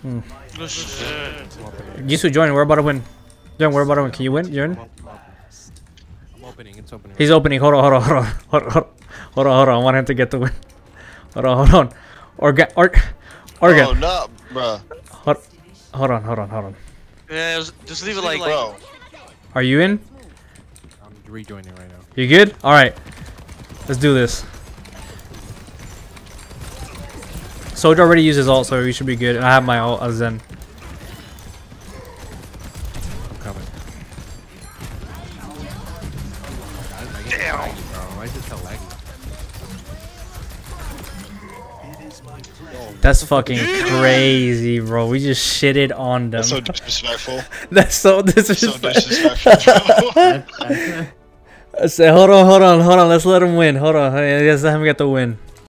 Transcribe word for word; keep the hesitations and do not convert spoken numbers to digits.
Mm. Oh, shit. Jisoo, join. We're about to win. Join. We're about to win. Can you win? Join. I'm opening. It's opening. He's opening. Hold on. Hold on. Hold on. Hold on. Hold on. Hold on. I want him to get the win. Hold on. Hold on. Organ. Or. Organ. Oh no, bro. Hold. Hold on. Hold on. Hold on. Yeah, just, just leave it like, Bro. Are you in? I'm rejoining right now. You good? All right. Let's do this. Soldier already used his ult, so we should be good. And I have my ult as Zen. I'm coming. damn. Bro, why is it so laggy? That's fucking crazy, bro. We just shitted on them. That's so disrespectful. That's so So disrespectful. disrespectful, bro. I said, hold on, hold on, hold on. Let's let him win. Hold on. Let's let him get the win.